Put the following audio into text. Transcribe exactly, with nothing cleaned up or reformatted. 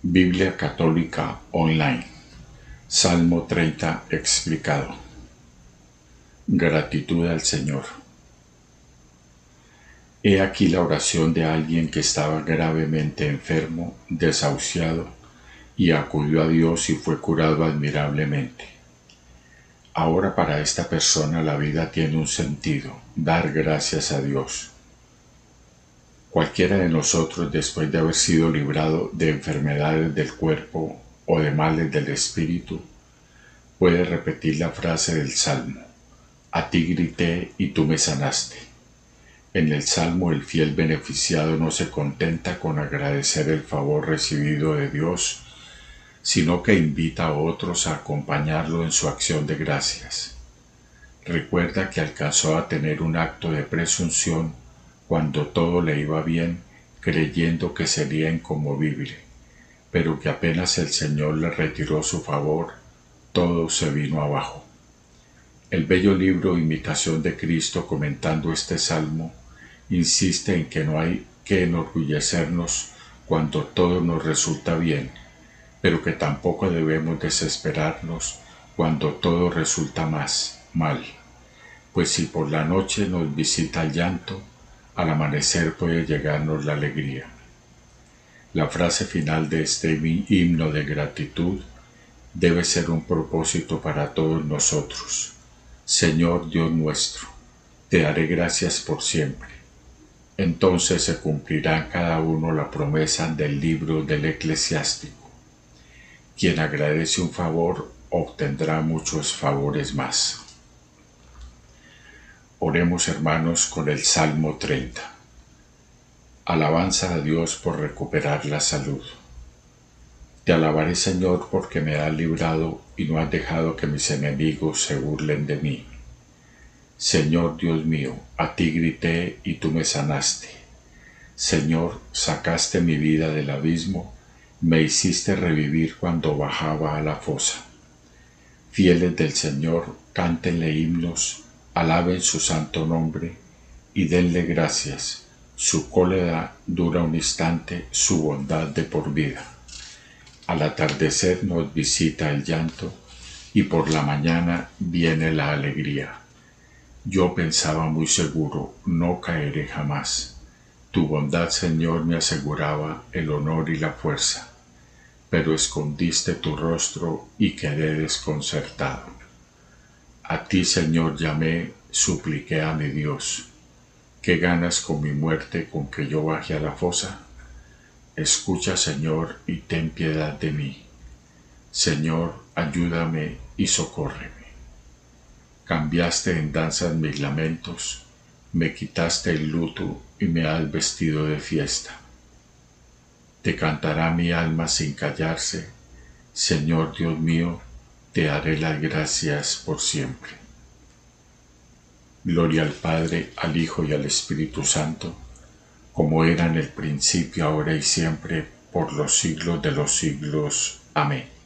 Biblia Católica Online. Salmo treinta explicado. Gratitud al Señor. He aquí la oración de alguien que estaba gravemente enfermo, desahuciado, y acudió a Dios y fue curado admirablemente. Ahora para esta persona la vida tiene un sentido: dar gracias a Dios. Cualquiera de nosotros, después de haber sido librado de enfermedades del cuerpo o de males del espíritu, puede repetir la frase del Salmo: a ti grité y tú me sanaste. En el Salmo, el fiel beneficiado no se contenta con agradecer el favor recibido de Dios, sino que invita a otros a acompañarlo en su acción de gracias. Recuerda que alcanzó a tener un acto de presunción cuando todo le iba bien, creyendo que sería inconmovible, pero que apenas el Señor le retiró su favor, todo se vino abajo. El bello libro Imitación de Cristo, comentando este salmo, insiste en que no hay que enorgullecernos cuando todo nos resulta bien, pero que tampoco debemos desesperarnos cuando todo resulta más mal, pues si por la noche nos visita el llanto, al amanecer puede llegarnos la alegría. La frase final de este himno de gratitud debe ser un propósito para todos nosotros. Señor Dios nuestro, te daré gracias por siempre. Entonces se cumplirá en cada uno la promesa del libro del Eclesiástico. Quien agradece un favor obtendrá muchos favores más. Oremos, hermanos, con el Salmo treinta. Alabanza a Dios por recuperar la salud. Te alabaré, Señor, porque me has librado y no has dejado que mis enemigos se burlen de mí. Señor Dios mío, a ti grité y tú me sanaste. Señor, sacaste mi vida del abismo, me hiciste revivir cuando bajaba a la fosa. Fieles del Señor, cántenle himnos, alaben su santo nombre y denle gracias. Su cólera dura un instante, su bondad de por vida. Al atardecer nos visita el llanto y por la mañana viene la alegría. Yo pensaba muy seguro, no caeré jamás. Tu bondad, Señor, me aseguraba el honor y la fuerza, pero escondiste tu rostro y quedé desconcertado. A ti, Señor, llamé, supliqué a mi Dios. ¿Qué ganas con mi muerte, con que yo baje a la fosa? Escucha, Señor, y ten piedad de mí. Señor, ayúdame y socórreme. Cambiaste en danzas mis lamentos, me quitaste el luto y me has vestido de fiesta. Te cantará mi alma sin callarse. Señor Dios mío, te daré las gracias por siempre. Gloria al Padre, al Hijo y al Espíritu Santo, como era en el principio, ahora y siempre, por los siglos de los siglos. Amén.